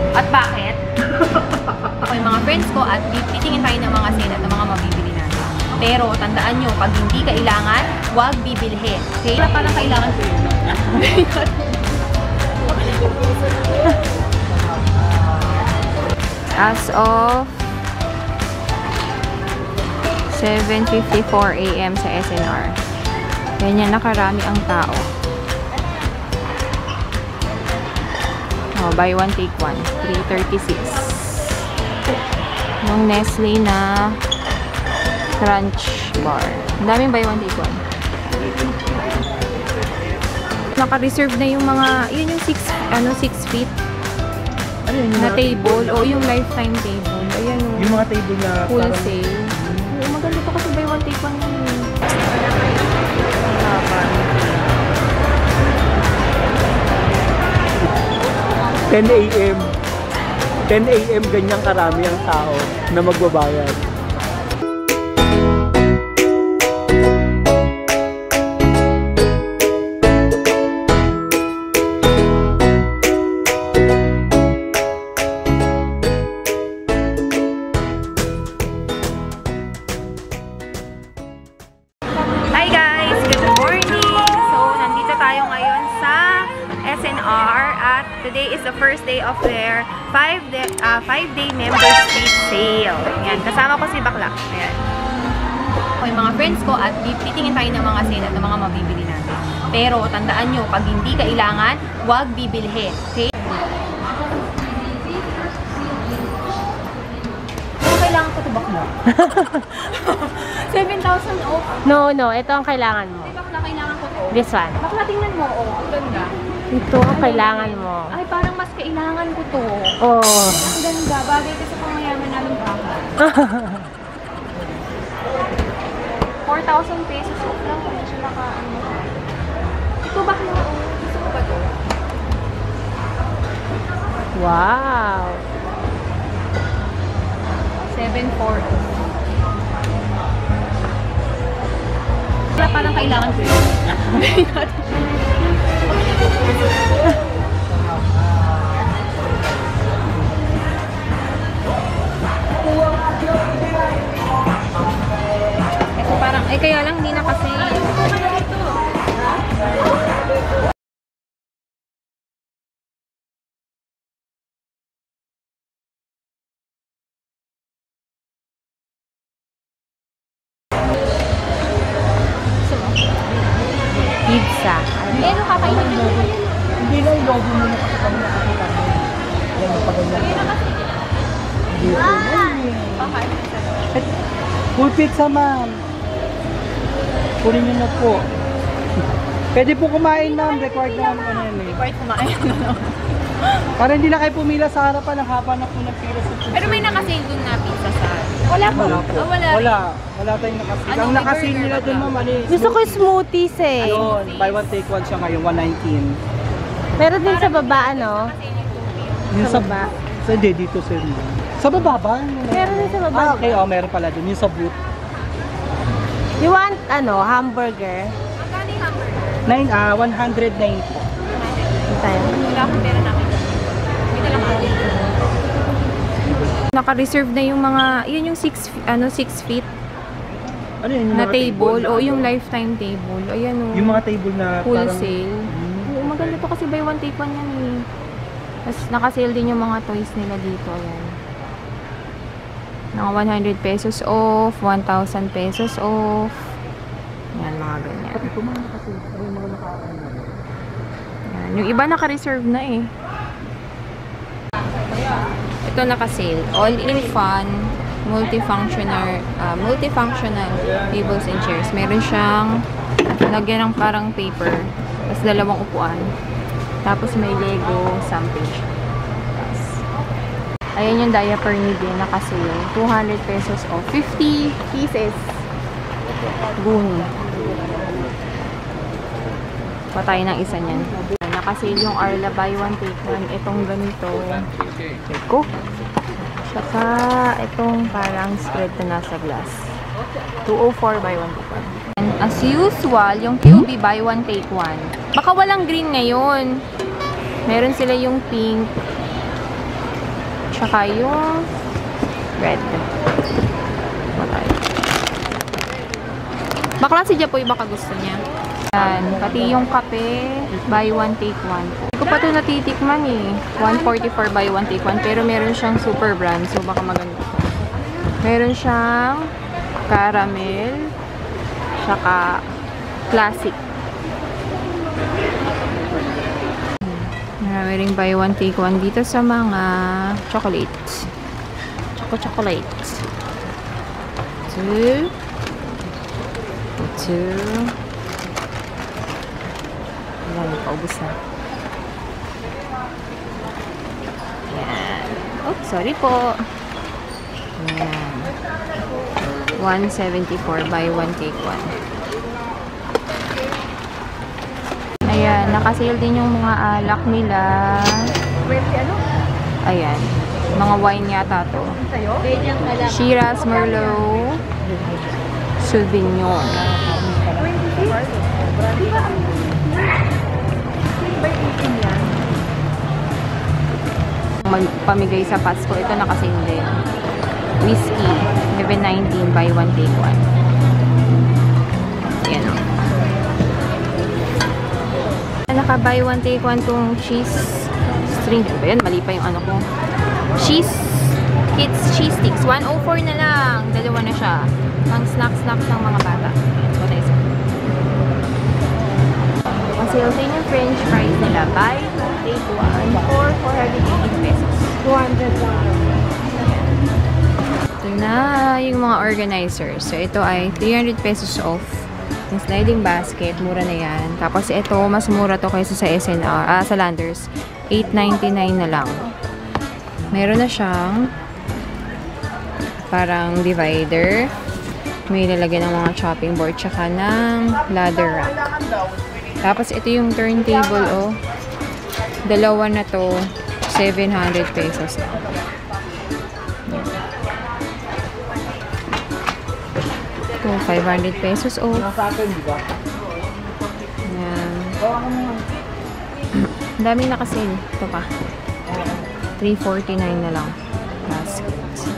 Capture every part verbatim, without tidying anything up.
At bakit? Ako yung mga friends ko at titingin tayo ng mga sale at ng mga mabibili natin. Pero tandaan nyo, pag hindi kailangan, huwag bibilhin. Okay? Wala pa lang kailangan ko yun. As of seven fifty-four A M sa S N R. Ganyan nakarami ang tao. Oh, buy one take one, three thirty-six. Yung Nestle na Crunch Bar. Ang daming buy one take one. Naka-reserve na yung mga, yun yung six, ano, six feet ano yun, na table o yung lifetime table. Ayan o. Yung mga table na wholesale. Parang... Oh, maganda to kasi buy one take one yun. ten A M ten A M ganyang karami ang tao na magbabayad. Hi guys! Good morning! So, nandito tayo ngayon sa S N R at today is the first day of their five day, uh, five day member street sale. Ayan, kasama ko si Bakla. Ayan. Ako yung mga friends ko at titingin tayo ng mga sale at ng mga mabibili natin. Pero tandaan nyo, pag hindi kailangan, huwag bibilhin. Okay? Ano kailangan ko ito, Bakla? seven thousand off. No, no. Ito ang kailangan mo. Ay, Bakla, kailangan ko to. This one. Bakla, tingnan mo. Oh, ang ganda. Ito ang kailangan mo. Ay, parang mas kailangan ko to. Oh. Ang ganda. Bagay ka sa pangyayaman namin baka. four thousand pesos off lang. Kung siya naka, ano. Ito ba kaya? Oh, gusto ko ba to? Wow. seven forty. Wala parang kailangan ko yun. Ito parang, eh kaya lang hindi na kasi. Pizza. Eh, ano kakainin mo? Hindi na yung logo mo na kasi kami nakakita mo. Yan ang paganyan. Hindi po. Full pizza, ma'am. Kunin nyo na po. Pwede po kumain, ma'am. Required na ano yan eh. Required kumain. Para hindi na kayo pumila sa harapan. Ang haba na po ng pila sa pizza. Pero may nakasil dun na pizza sa... Wala po. Wala po. Oh, wala. Wala. Wala tayong nakasil. Ano, Ang nakasil burger nila ba dun, ba? ma'am, ano yung Gusto ko yung smoothies eh. Ayun, buy one take one siya ngayon, one nineteen. Meron din sa baba, ano? Yung Sa baba. Sa hindi, dito sir. Sa baba ba? Meron din sa baba. Ah, okay. Oh, meron pala dun. Yung sa booth. You want, ano, hamburger? Magkano yung hamburger? Nine, ah, one hundred nine po. Tayo. Wala akong pera namin. Hindi na lang ako. Naka-reserve na yung mga, yun yung six, ano, six feet Ano yun? Yung na mga table na o ano? yung lifetime table. Ayan o. Yung mga table na wholesale. Hmm. Oo, maganda to kasi buy one take one yan eh. Tapos naka-sale din yung mga toys nila dito. Ayan. Mga one hundred pesos off, one thousand pesos off. Yan, mga ganyan. Pati po mga kasi, ano yung mga nakakaan na. Yan. Yung iba naka-reserve na eh. Ito naka-sale. All-in fun, multifunctional, uh, multifunctional tables and chairs. Meron siyang lagyan ng parang paper. Tapos dalawang upuan. Tapos may Lego something siya. Tapos, ayan yung diaper ni din naka-sale. two hundred pesos off. fifty pieces. Guni. Patay ng isa niyan. Naka-sale yung Arla buy one take one. Itong ganito. Eko. Saka itong parang spread na nasa glass. two oh four buy one take one. And as usual, yung Q B buy one take one. Baka walang green ngayon. Meron sila yung pink. Tsaka yung red. Wala. Bakla si Japoy, baka gusto niya. Yan. Pati yung kape, buy one, take one. Hindi ko pa ito natitikman eh. one forty-four buy one, take one. Pero meron siyang super brand. So, baka maganda. Meron siyang caramel. Tsaka classic. Marami ring buy one, take one dito sa mga chocolates. Choco chocolates. Two. Two. Ayan, paubos na. Ayan. Oh, sorry po. Ayan. one seventy-four buy one, take one. Ayan, nakasale din yung mga alak nila. Ayan. Mga wine yata to. Shiraz, Merlot, Sauvignon. Pamigay sa Pasko. Ito nakasale din. Whiskey, eleven nineteen buy one, take one. Ayan o. Naka buy one, take one tong cheese string. Ayan, mali pa yung ano ko. Cheese kids cheese sticks. one oh four na lang. Dalawa na siya. Ang snack-snack ng mga bata. Ito na isa. Ang sale din yung french fries nila. Buy two, take one for four hundred eighteen pesos. two hundred dollars. Ito na yung mga organizers. So, ito ay three hundred pesos off. Yung sliding basket, mura na yan. Tapos ito, mas mura to kaysa sa S N R, ah, sa Landers. eight ninety-nine na lang. Meron na siyang parang divider. May lalagyan ng mga chopping board tsaka ng ladder rack. Tapos ito yung turntable, oh. Dalawa na to, seven hundred pesos na. Ito, five hundred pesos off. Ayan. Ang daming nakasale. Ito pa. three forty-nine na lang. Basket.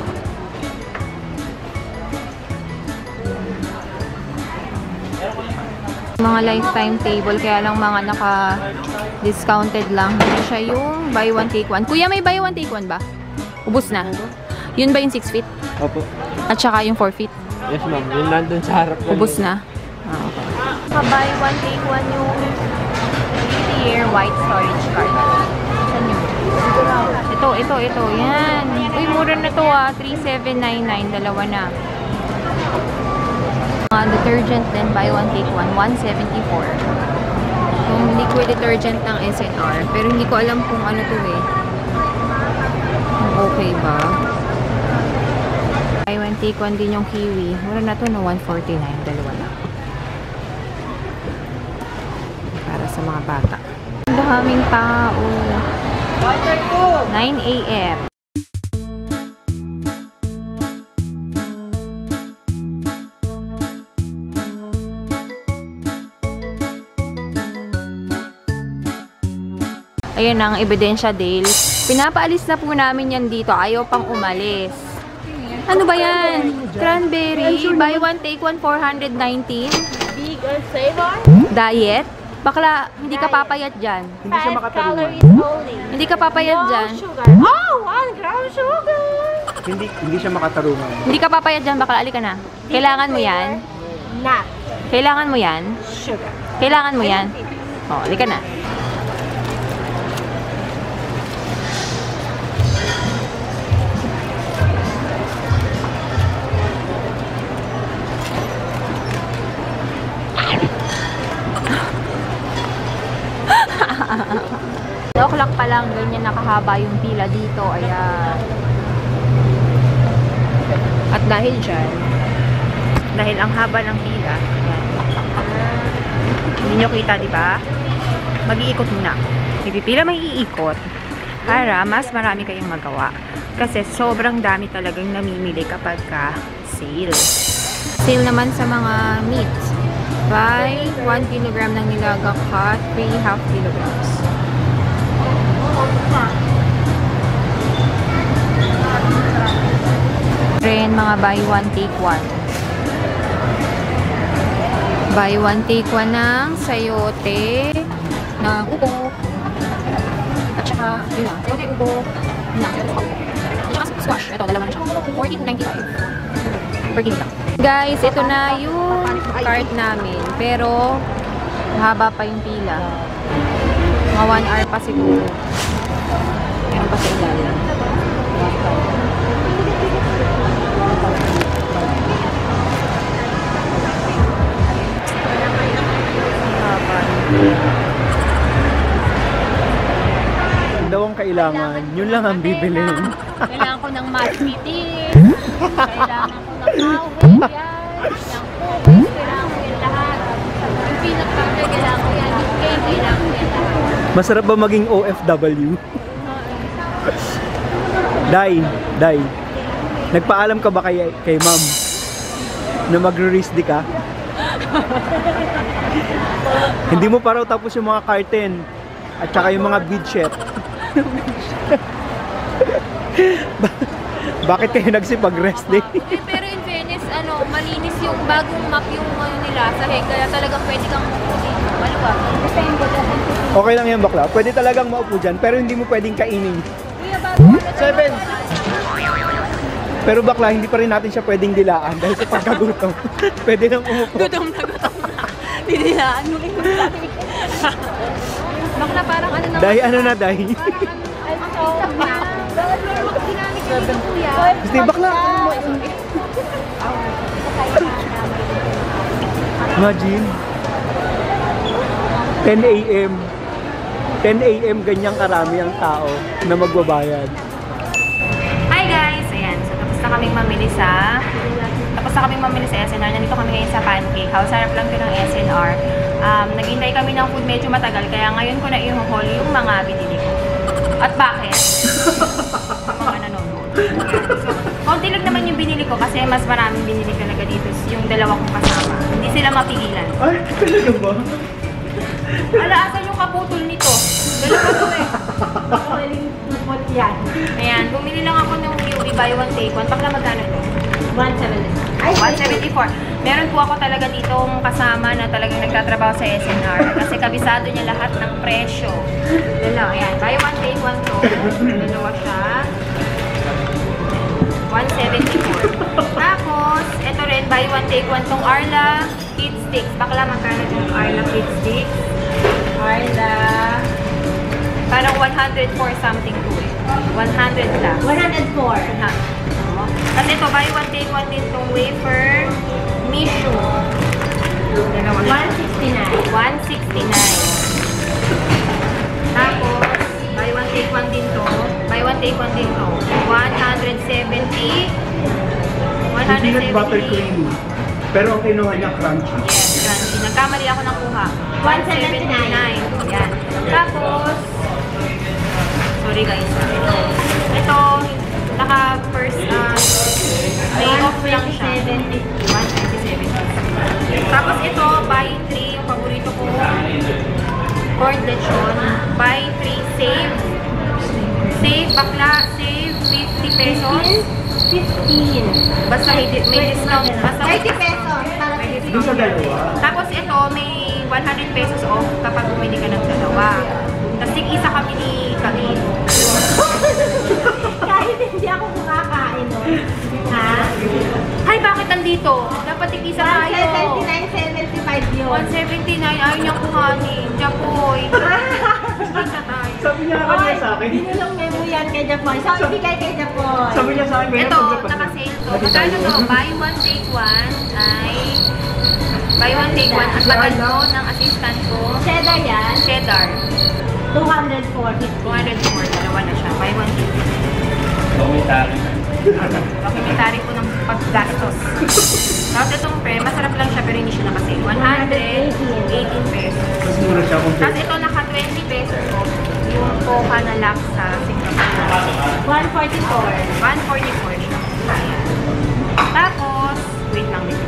Mga lifetime table, kaya lang mga naka-discounted lang. Hindi siya yung buy one, take one. Kuya, may buy one, take one ba? Ubus na. Yun ba yung six feet? Opo. At saka yung four feet? Yes, ma'am. Yun nandun sa harap ko. Ubus na. Ah, okay. Naka-buy one, take one yung year white storage card. Saan yun? Ito, ito, ito. Yan. Uy, mura na to ah. three seven nine nine. Dalawa na. Uh, detergent din, buy one, take one. one seventy-four. Yung liquid detergent ng S N R. Pero hindi ko alam kung ano to eh. Kung okay ba. Buy one, take one din yung kiwi. Mura na to no, one forty-nine. Dalawa na. Para sa mga bata. Ang daming tao. nine A M Ayan ang ebidensya, Dale. Pinapaalis na po namin yan dito. Ayaw pang umalis. Ano ba yan? Cranberry. Buy one, take one, four nineteen. Big or flavor? Diet. Bakla, hindi ka papayat dyan. Hindi siya makatarungan. Calories only. Hindi ka papayat No dyan. sugar. Oh, one gram sugar. Hindi hindi siya makatarungan. Hindi ka papayat dyan. Bakla, alika na. Kailangan mo yan. Not Kailangan mo yan. sugar. Kailangan mo yan. O, alika na. two o'clock pa lang, ganyan nakahaba yung pila dito. Ayan. At dahil dyan, dahil ang haba ng pila, ayan. Hindi nyo kita, di ba? Mag-iikot muna. Pipipila may iikot para mas marami kayong magawa. Kasi sobrang dami talagang namimili kapag ka sale. Sale naman sa mga meats. Buy one kilogram ng nilaga cut, three half kilograms. mga buy one, take one. Buy one, take one ng sayote, ng upo, at saka, yun lang, sayote, upo, yun lang, sayote, upo. At saka squash, ito, dalawa na siya. fourteen ninety-five. Per kilo lang. Guys, ito na yung cart namin. Pero, mahaba pa yung pila. Mga one hour pa siguro. Meron pa sa ilalim. Daw ang kailangan, yun lang ang bibilin. Kailangan ko ng mastitis. Kailangan ko ng kawin. Yan. Yung cookies. Kailangan ko yan lahat. Yung peanut butter. Kailangan ko yan. Yung cake. Kailangan ko yan lahat. Masarap ba maging O F W? Day, Day. Nagpaalam ka ba kay, kay ma'am na magre-risdy ka? Hindi mo pa raw tapos yung mga curtain at saka yung mga bedsheet. Bakit kayo nagsipag-rest day? Eh, pero in fairness, ano, malinis yung bagong map yung ano nila sa head. Kaya talagang pwede kang maluwag. Okay lang yan bakla. Pwede talagang maupo dyan, pero hindi mo pwedeng kainin. Seven! Pero bakla, hindi pa rin natin siya pwedeng dilaan dahil sa pagkagutom. Pwede nang umupo. Gutom na gutom na. Didilaan mo rin. Bakla parang ano naman. Day, ano na, Day? Gusto yung bakla. Imagine. ten A M ten A M ganyang karami ang tao na magbabayad. Hi guys! Ayan, so tapos na kaming mamili sa tapos na kaming mamili sa S N R. Nandito kami ngayon sa Pancake House. Harap lang ko ng S N R. Um, naghintay kami ng food medyo matagal, kaya ngayon ko na i-haul yung mga binili ko. At bakit? Mga nanonood. So, konti lang naman yung binili ko kasi mas maraming binili talaga dito yung dalawa kong kasama. Hindi sila mapigilan. Ay, talaga ba? Ala, asan yung kaputol nito? Dalawa to eh. Tupot yan. Ayan, bumili lang ako ng U E buy one take one. Bakla magkano ito? one seventy. one seventy-four. Meron po ako talaga ditong kasama na talagang nagtatrabaho sa S N R kasi kabisado niya lahat ng presyo. Dalawa, ayan. Buy one take one to. Dalawa siya. one seventy-four. Tapos, ito rin, buy one take one tong Arla Kid Sticks. Bakla magkano itong Arla Kid Sticks? Arla. Parang one hundred four something to eh. one hundred lang. one oh four. Ha. At ito, buy one take one din tong wafer Mishu. Dalawa. one sixty-nine. one sixty-nine. Tapos, buy one take one din to. Buy one take one din to. one seventy. one Peanut butter seventy. cream. Pero ang kinuha niya crunchy. Yes, crunchy. Nagkamali ako ng kuha. one seventy-nine. Yan. Tapos, sorry guys. Ito. Ito, naka first, uh, may off lang siya. one twenty-seven. Tapos ito, buy three, yung paborito ko. Corn lechon. Buy three, save. Save, bakla, save fifty pesos. fifteen. Basta may, may discount. Basta may thirty pesos. Para may fifty. Doon sa dalawa. Tapos ito, may one hundred pesos off kapag bumili ka ng dalawa. Tapos isa kami ni Kain. Kahit hindi ako kumakain, no? Ha? Ay, bakit nandito? Dapat tig-isa one tayo. seventy-nine seventy-five yun. one seventy-nine, ayaw niyang kuhanin. Japoy. Tig-isa tayo. Sabi niya kanina sa akin. Binulong memo yan kay Japoy. So, ibigay kay Japoy. Sabi niya sa akin, Ito, naka-sale to. Magkano to? Buy one, take one ay buy one, take one. At maganda ng assistant ko. Cheddar yan. Cheddar. two hundred forty. two hundred four. Dalawa na siya. Buy one, take one. Komentary. Documentary po ng paggastos. Tapos itong pre, masarap lang siya pero hindi siya naka-sale. one hundred eighteen pesos. Mas mura siya kung Tapos ito naka-twenty pesos off. Yung Poca na lock sa Singapore. one forty-four. one forty-four siya. Ayan. Tapos, wait lang din.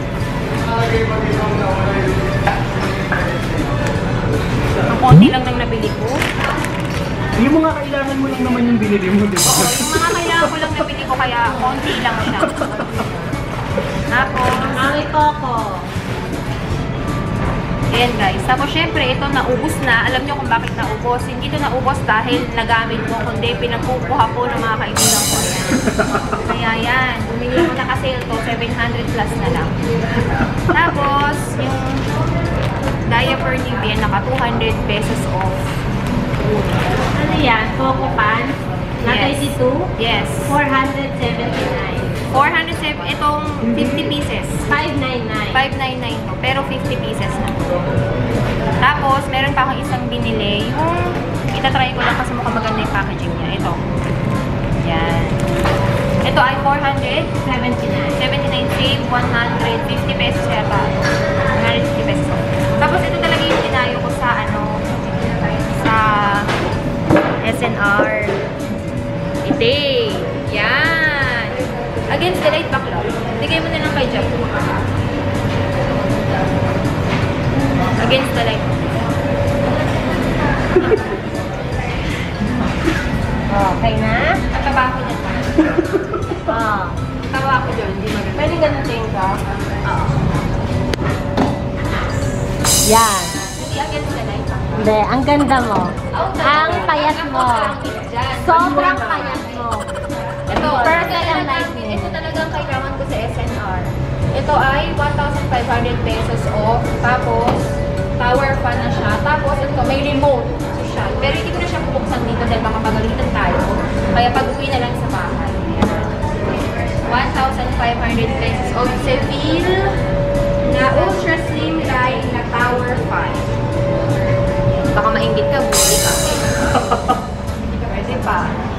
Ang konti lang nang nabili ko. yung mga kailangan mo lang naman yung binili mo, di ba? Oo, yung mga kailangan ko lang nabili ko kaya konti lang siya. Tapos, Mami Coco. ayan guys. Tapos syempre, ito naubos na. Alam nyo kung bakit naubos. Hindi ito naubos dahil nagamit ko, kundi pinagkukuha ko ng mga kaibigan ko. Ayan. Kaya yan. Bumili ko na kasi ito, seven hundred plus na lang. Tapos, yung diaper ni Ben, naka two hundred pesos off. Ano yan? Coco Pants? Na Yes. thirty-two? Yes. four seventy-nine. four hundred seven, itong fifty pieces. five ninety-nine. five ninety-nine to, pero fifty pieces na. Tapos, meron pa akong isang binili. Yung, itatry ko lang kasi mukhang maganda yung packaging niya. Ito. Yan. Ito ay four hundred seventy-nine. seventy-nine, save one hundred fifty pesos yata. one hundred fifty pesos. Tapos, ito talaga yung tinayo ko sa, ano, sa S N R. Ite. Yan. Against the light backlog. Bigay mo na lang kay Jeff. Against the light. Okay na? Tataba ko dyan. Oo. Tawa ko dyan. Hindi maganda. Pwede ganutin ka? Oo. Yan. Hindi against the light. Hindi, ang ganda mo. Oh, Ang payat mo. Dyan. Sobrang payat mo. Ito, Perfect ang light mo. ito talagang kailangan ko sa S N R. Ito ay one thousand five hundred pesos off. Tapos, tower fan na siya. Tapos, ito, may remote. Social. Pero hindi ko na siya bubuksan dito dahil baka magalitan tayo. Kaya pag-uwi na lang sa bahay. one thousand five hundred pesos off. Seville na ultra slim line na tower fan. Baka mainggit ka, buli ka. Pwede pa.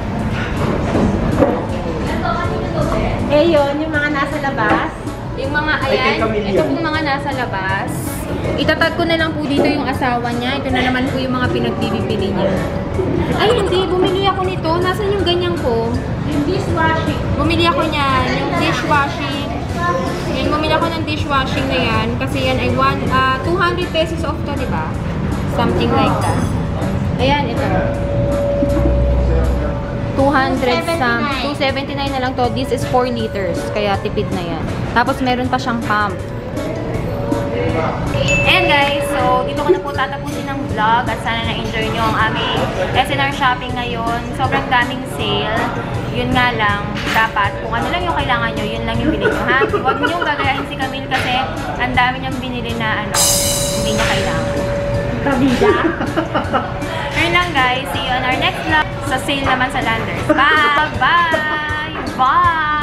Eh yun, yung mga nasa labas. Yung mga, Ay, ayan, kay Camille ito yun. pong mga nasa labas. Itatag ko na lang po dito yung asawa niya. Ito na naman po yung mga pinagbibili niya. Ay, hindi. Bumili ako nito. Nasaan yung ganyan ko? Yung dishwashing. Bumili ako niyan. Yung dishwashing. Yan, bumili ako ng dishwashing na yan. Kasi yan ay one, ah, two hundred pesos off to, di ba? Something like that. Ayan, ito. two hundred some, two seventy-nine na lang to. This is four liters. Kaya tipid na yan. Tapos meron pa siyang pump. And guys, so dito ko na po tatapusin ng vlog at sana na-enjoy nyo ang aming S N R shopping ngayon. Sobrang daming sale. Yun nga lang, dapat kung ano lang yung kailangan nyo, yun lang yung bilhin nyo, ha? Huwag nyo gagayahin si Camille kasi ang dami niyang binili na ano, hindi niya kailangan. Kabida. Ayun lang guys, see you on our next vlog sa sale naman sa Landers. Bye! Bye! Bye!